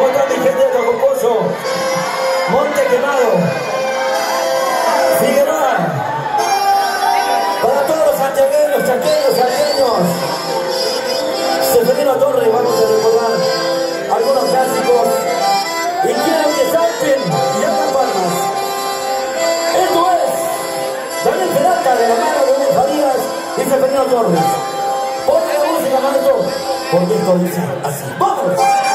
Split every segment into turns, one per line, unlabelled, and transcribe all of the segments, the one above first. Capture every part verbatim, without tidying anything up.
toda mi gente de Tocopozo, Monte Quemado, Figueroa, para todos los santiagueños, chaqueños, salteños, Seferino Torres, vamos a recordar algunos clásicos y quiero que salten y hagan palmas. Esto es Daniel Peralta de la mano de Luis Farías y Seferino Torres. Ponle la música, maestro, porque esto dice así. ¡Vamos!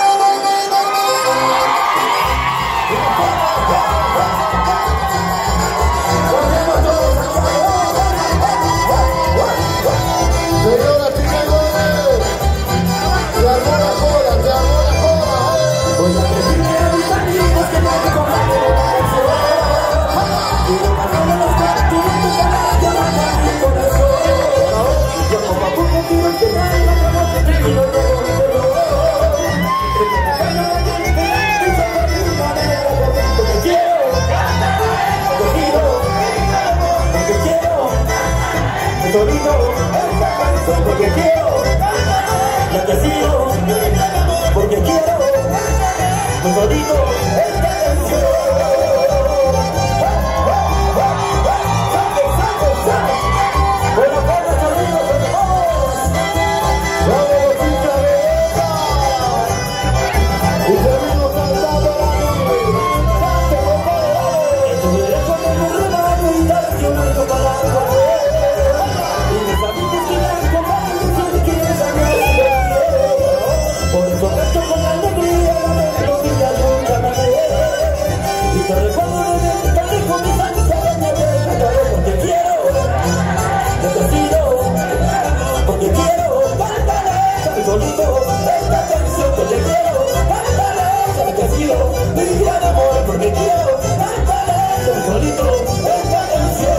Porque quiero, la que sigo, porque quiero, un solito, esta canción. Bueno, vamos amigos, vamos. Vamos, chica bella. Y seguimos cantando la noche. Estuve con el rebaño y darte una palabra. Te recuerdo de te dejo mi santa porque quiero, te decido, porque quiero, cántale, solito, esta canción, porque quiero, cántale, te decido, mi gran amor, porque quiero, cántale, solito, esta canción.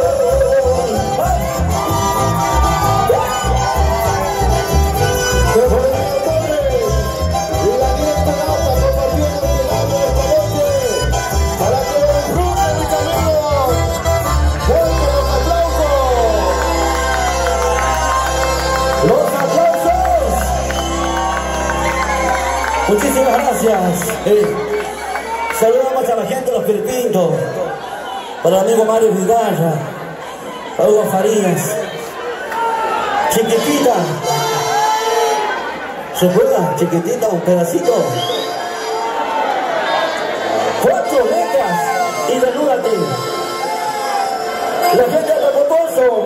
Muchísimas gracias. Eh, saludamos a la gente de Los Piripintos, para el amigo Mario Vidalla, para Hugo Farías, Chiquitita. ¿Se juega? Chiquitita, un pedacito. Cuatro letras y desnúdate. La gente de Tocopozo,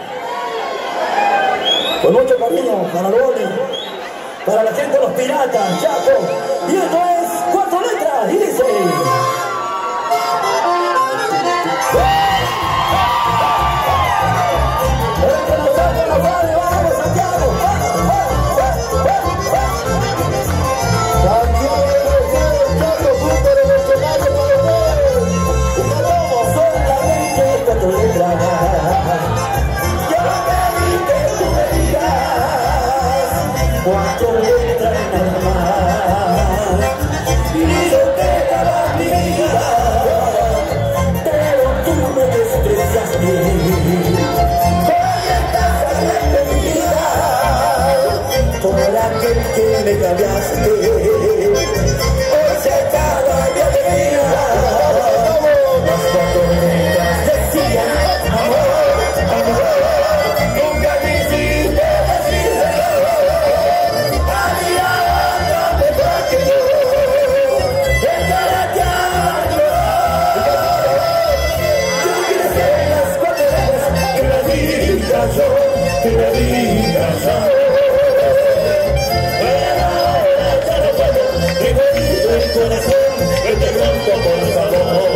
con mucho cariño para Loli, para la gente de Los Piratas, Chaco, y esto es Cuatro Letras, y dice... Entre nosotros nos vale, vamos, Santiago, Santiago de Chaco, punto de mencionarlo para ustedes, y cantamos solamente cuatro letras. Yo pedí que tú me digas cuatro letras nada más, y yo te daba mi vida, pero tú me despreciaste. Hoy estás arrepentida por aquel que me cambiaste. Hoy se acaba mi alegría. Las cuatro letras decían amor, amor. Nunca quisiste decirme que me digas pero ahora ya no puedo, tengo herido el corazón, vete pronto por favor.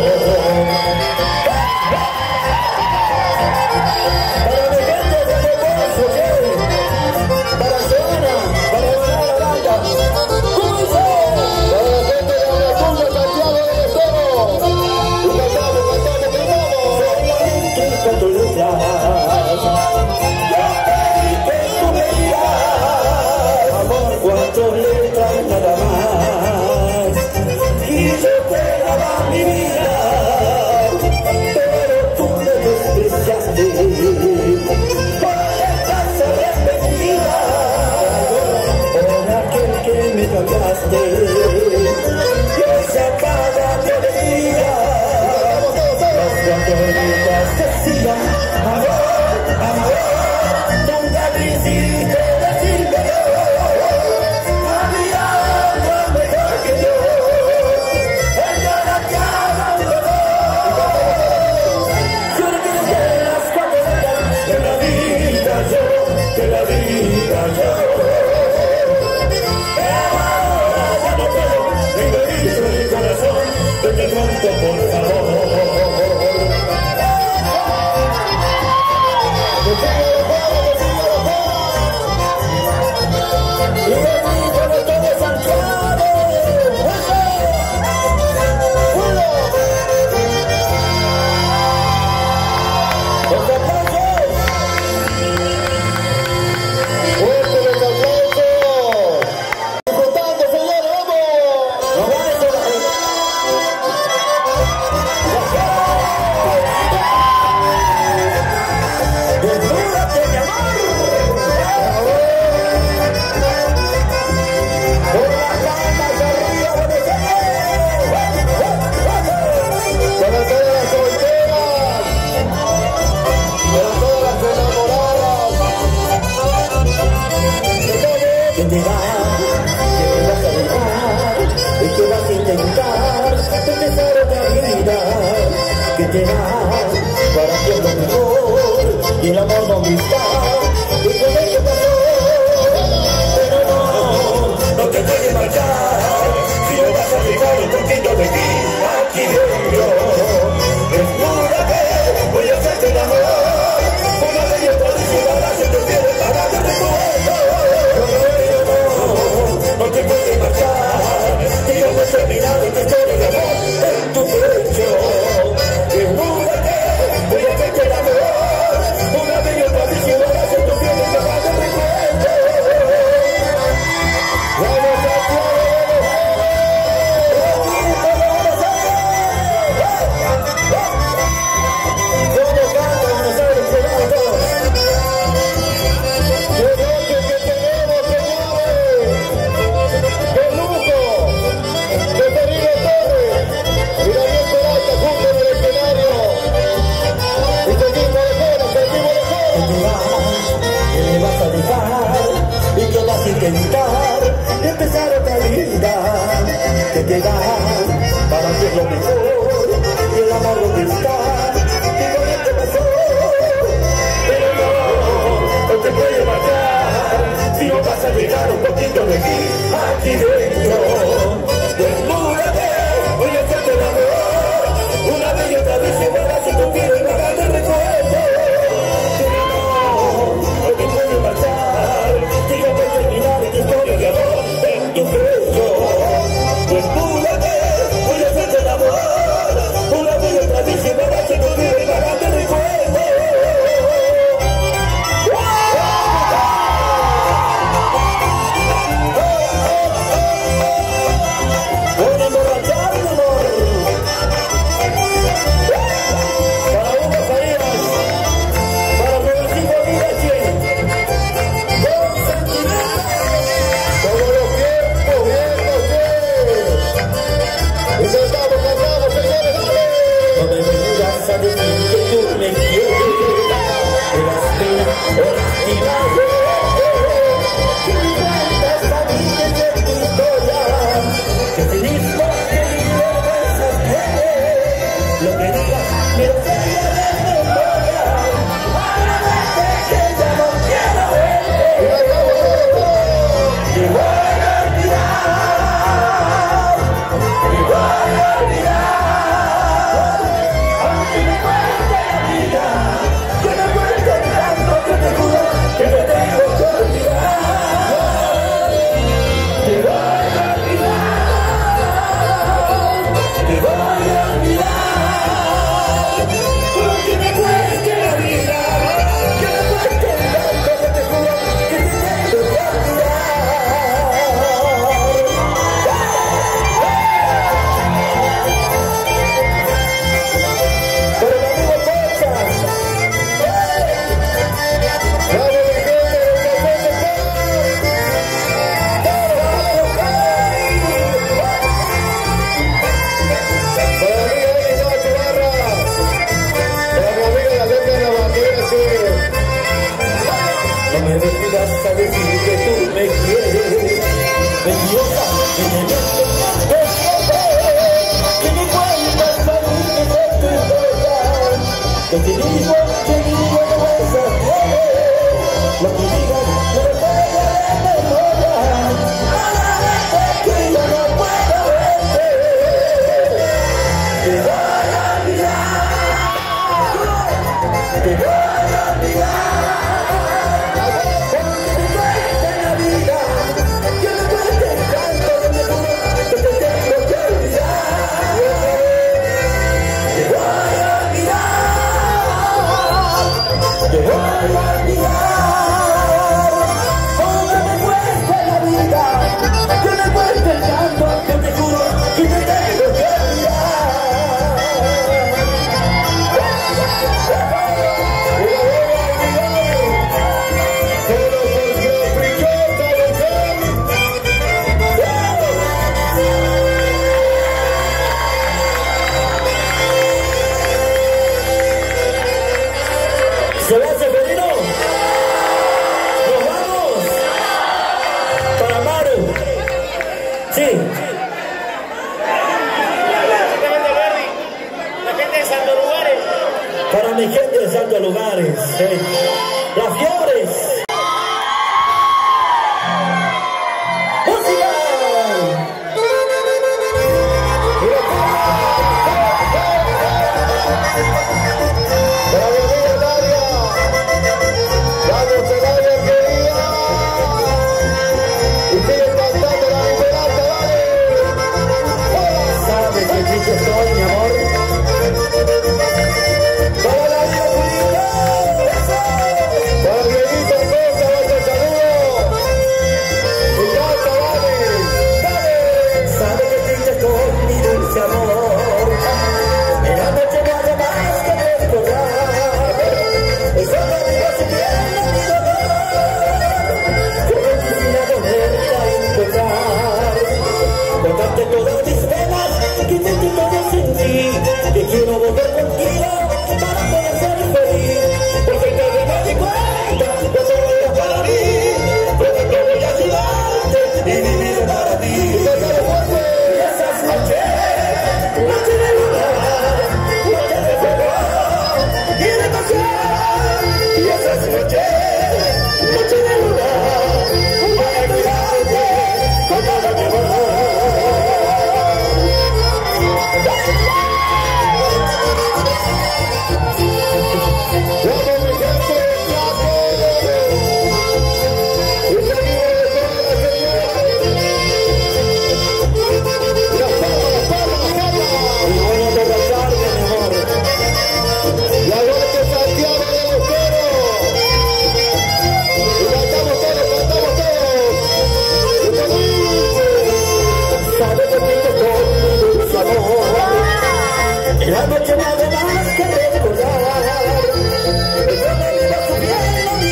Para mi gente de Tocopozo, para Zona, para Zona Blanca, ¿cómo dice? Para la gente de Abracunda, Santiago del Estero, y cantamos, cantamos, cantamos, solamente cuatro letras. Cuatro letras nada más, y yo te daba mi vida, te cuento por favor. Y de mí con todo Santiago. ¡Uno! ¡Los aplausos! ¡Fuerte los aplausos! ¡Disfrutando, señores! ¡Vamos! ¡No va eso! ¡Desnúdate, mi amor! ¡Por las palmas arriba, Buenos Aires! ¡Para todas las solteras! ¡Para todas las enamoradas! ¿Qué te va? ¿Qué te vas a dejar? ¿Y qué vas a intentar? Empezar otra vida. ¿Qué te va? Para que es lo mejor. Y el amor no está. Y con ello pasó. Pero no, no te puedes marchar. Si no vas a dejar un poquito de ti aquí dentro. Desnúdate, voy a hacerte el amor. Una de ellas por disimular se te quiere parar de recuerdo. Pero no, no te puedes marchar. Si no vas a terminar esta historia de amor en tu pecho. Desnúdate, voy a hacerte el amor. Una de ellas por disimular se te quiere parar de recuerdo. Vamos a intentar empezar otra vida. Que te da para hacer lo mejor. Y el amor donde está. Y con él te pasó. Pero no, no te puedes matar. Si no vas a dejar un poquito de ti aquí dentro. Desnúdate, voy a hacerte el amor. Una vez y otra vez se vuelva si tú quieres pagar de recuerdo. Pero no, no te puedes matar. Si no puedes terminar esta historia de amor en tu pecho. Desnúdate, voy a hacerte el amor. Una vez y otra vez se vuelva si tú quieres pagar de recuerdo. Voy a emborrachar, mi amor. Para Hugo Farías, para Robertito Mirache, con sentimiento, todos los tiempos bien ustedes. Y nos estamos cantando, señores, dale. No me vengas a decir que tú me quieres, quedaste obstinado. Que me cuentas a mí desde tu historia, que si mismo que ni vergüenzas tienes. Lo que digas, me lo sería de memoria. Ahora vete que ya no quiero verte. Y voy a olvidar, y voy a olvidar. Aunque me cueste la vida, que me cueste tanto, que te juro que me tengo que olvidar. Te voy a olvidar, te voy a olvidar. Aunque me cueste la vida, que me cueste ¿Se va, Severino? ¡Nos vamos! Para Maru. Sí.
La gente de Santo Lugares.
Para mi gente de Santo Lugares. Sí. Las Fiebres. ¡Música! La noche nada más que recordar, esa vida subiendo mi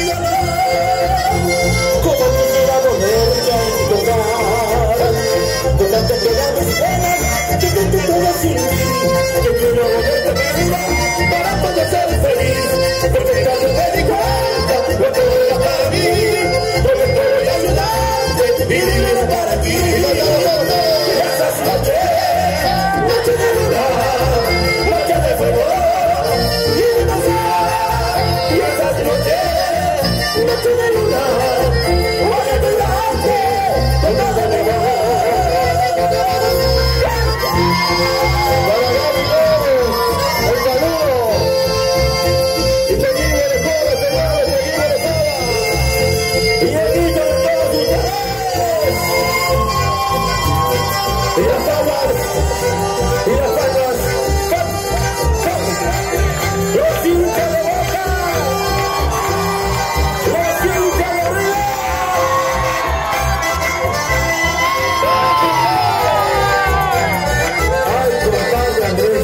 dolor, como quisiera volverte a encontrar, con tantas que dan mis penas, que siento todo sin ti, que quiero volverte a mi vida para poder ser feliz, porque casi me di cuenta, lo que era para mí, porque te voy a ayudarte, y vivir para ti, y esas noches, noches de luna. Y esas noches, noches de luna, voy a ayudarte con todo mi amor. Para Gaby Gómez, el saludo. Y seguimos de joda, señores, seguimos de joda. Y el niño de todos ustedes. Y las aguas, y las aguas. Los hinchas de Boca, los hinchas de River. Ay, compadre Andrés,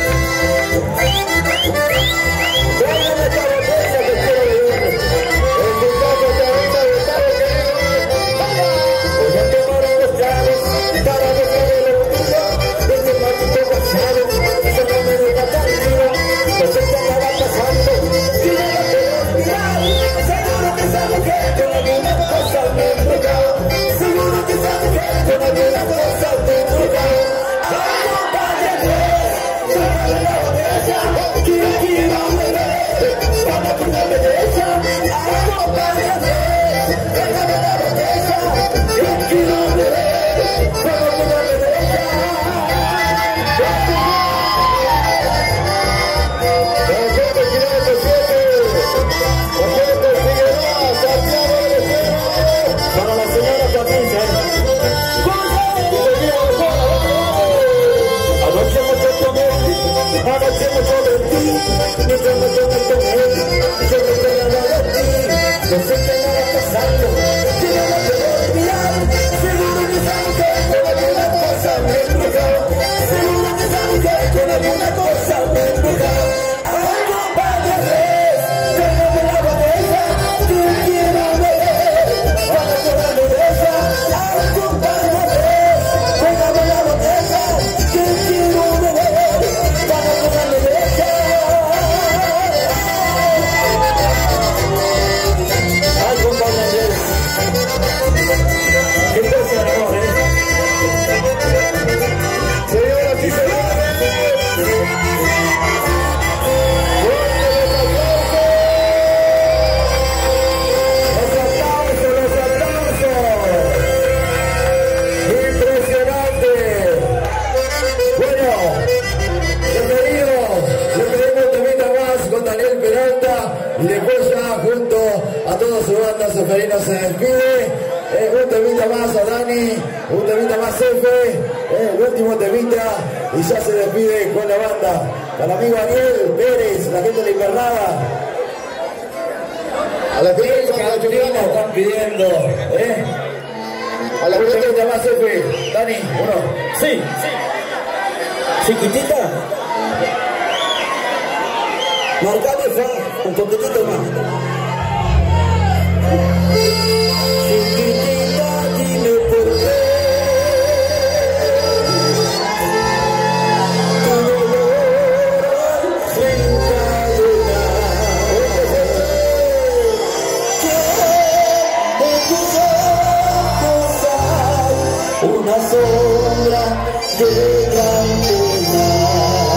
tráigame esta botella que quiero beber. En tu casa te avisa de Estado querido. Voy a tomar unos tragos para dejar el orgullo de este maldito pasado. Se no me deja tan vivo. No sé qué acaba pasando, si no la puedo olvidar. Seguro que esa mujer con alguna cosa me ha embrujado. Seguro que esa mujer con alguna cosa me ha embrujado. Ay, compadre Andrés, tráigame la botella, que yo quiero beber. Vamos a ponerme de ella. Ay, compadre Andrés, tráigame la botella, que yo quiero beber. Vamos a ponerme de ella. Para la señora Patricia. Anoche mucho tomé, anoche mucho mentí, mientras me tomé con él, yo no sé nada de ti, no sé qué nada pasando, que no la puedo olvidar, seguro que esa mujer con alguna cosa me ha embrujado, seguro que esa mujer con alguna cosa me ha embrujado. Ay, compadre Andrés, tráigame la botella, que quiero beber, para acordarme de ella. Ay, compadre Andrés, tráigame la botella, que quiero beber, para acordarme de ella. temita y ya se despide con la banda. Para el amigo Ariel Pérez, la gente de la Invernada. A la gente de San Cachorino están pidiendo, ¿eh? A la gente de más F. Dani, uno. Sí, sí. Chiquitita. Marcate, Fa, un poquitito más. Chiquitita, dime por qué. Tu dolor se encadena. Que en tus ojos hay una sombra de gran pena.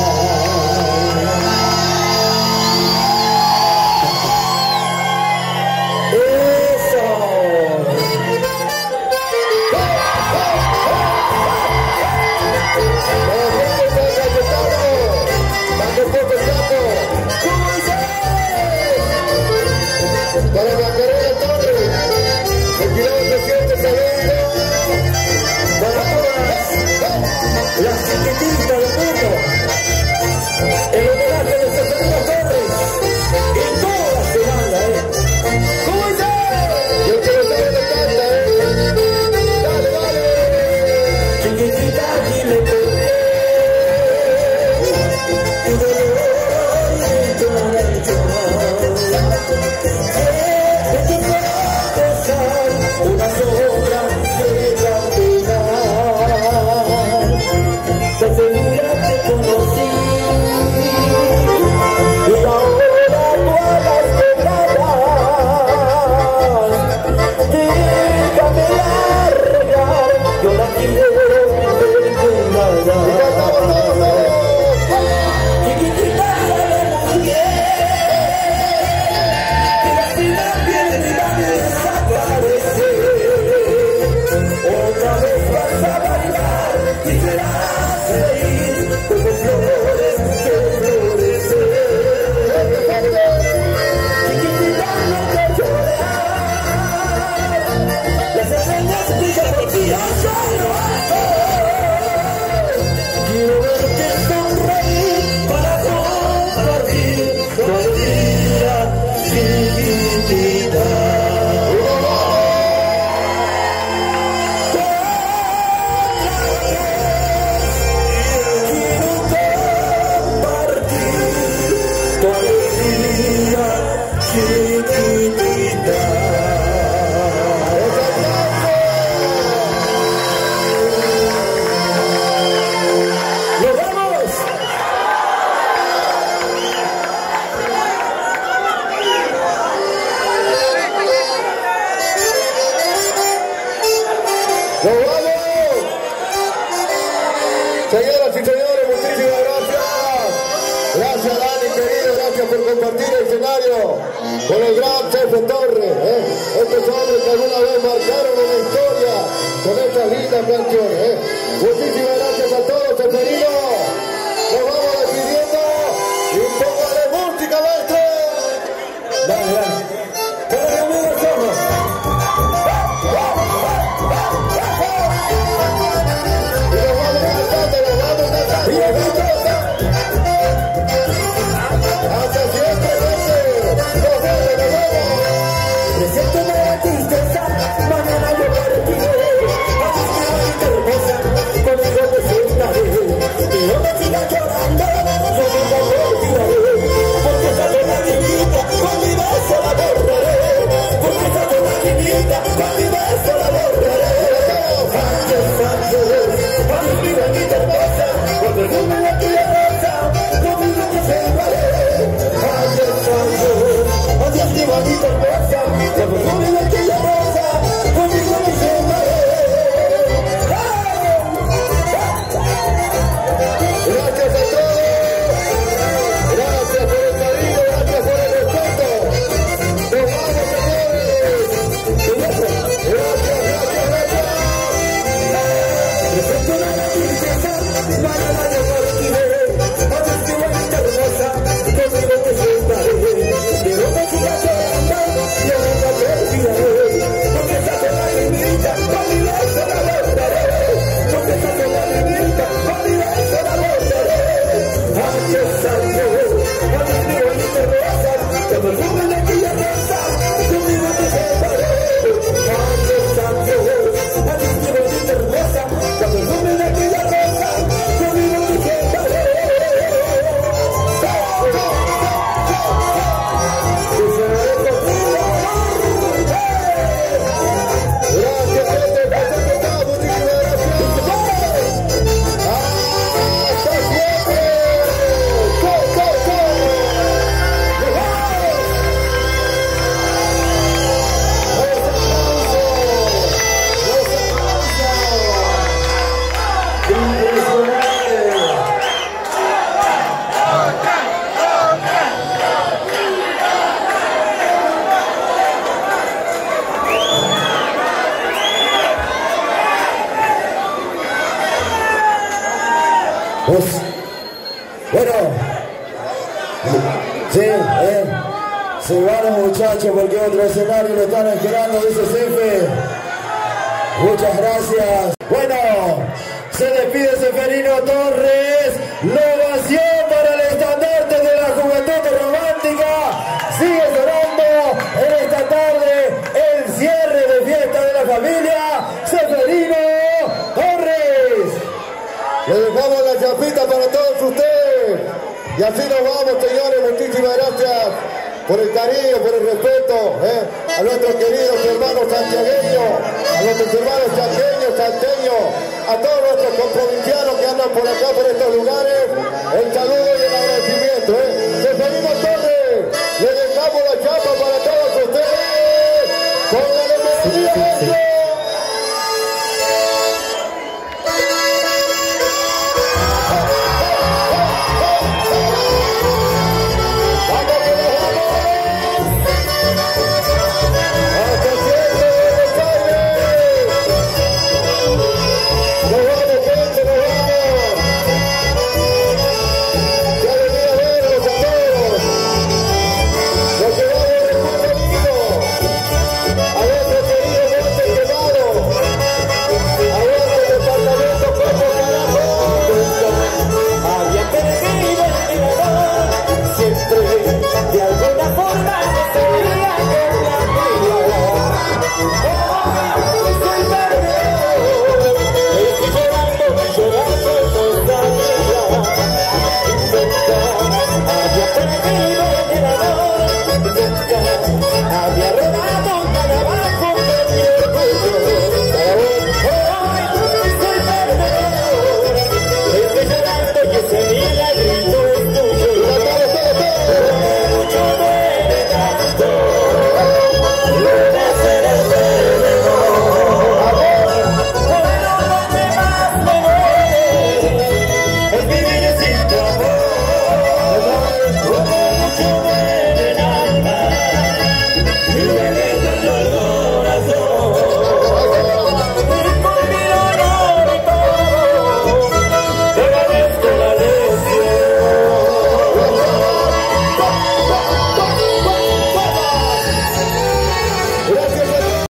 Para la carrera Torre, el kilómetro siete segundo, para todas las chiquititas del mundo, el homenaje de Cesarino Torres y toda la semana, ¿eh? ¿Cómo es? Yo quiero saber de canta, ¿eh? Dale, dale. Chiquitita, dime por qué. Tu dolor me llora y llora. Una sombra de gran pena. Te segura te conocí y ahora tú hagas quebradas. Déjame largar, yo la quiero perdonada. Chiquitita de mujer, que la vida viene y va a desaparecer. Otra vez vas a bailar y serás feliz como flores que florecen. Chiquitita, no te llorar, las estrellas brillan por ti allá en lo alto. Quiero verte sonreír para compartir tu alegría, chiquitita.
Señoras y señores, muchísimas gracias. Gracias, Dani, querido. Gracias por compartir el escenario con el gran Chefe Torres. ¿eh? Estos hombres que alguna vez marcaron en la historia con estas lindas canciones. ¿eh? Muchísimas gracias a todos, Cheferino. Nos vamos despidiendo y un poco de música, maestro.
Dale, dale. Para el amigo Zorro. Presento una tristeza, mañana yo partiré. Así que bonita hermosa, conmigo te sentaré. Y no me sigas llorando, yo nunca te olvidaré. Porque esa lagrimita, con mi beso la borraré. Porque esa lagrimita, con mi beso la borraré. Adiós, adiós, adiós mi bonita hermosa, con perfume de aquella rosa, conmigo te sentaré. Adiós, adiós, adiós mi bonita hermosa, con perfume de aquella rosa, conmigo te sentaré.
Gracias a todos. Gracias por el cariño, gracias por el respeto. Nos vamos, señores. Gracias, gracias, gracias.
Presento una tristeza, mañana yo partiré. Adiós mi bonita hermosa, conmigo te sentaré. De donde sigas llorando, yo nunca te olvidaré. Porque esa lagrimita, con mi beso la borraré. Porque esa lagrimita, con mi
Pues, bueno, sí, eh, se van los muchachos porque otro escenario lo están esperando, dice Cefe. Muchas gracias. Bueno, se despide Seferino Torres. La ovación para el estandarte de la Juventud Romántica. Sigue sonando en esta tarde el cierre de fiesta de la familia Seferino Torres. Le dejamos la chapita para todos ustedes. Y así nos vamos, señores. Muchísimas gracias por el cariño, por el respeto, ¿eh? A nuestros queridos hermanos santiagueños, a nuestros hermanos chaqueños, salteños, a todos nuestros comprovincianos que andan por acá, por estos lugares, el saludo y el agradecimiento. ¿eh? Seferino Torres, le dejamos la chapa para todos ustedes. ¡Póngale melodía a esto!
Había perdido el mirador, siempre de algún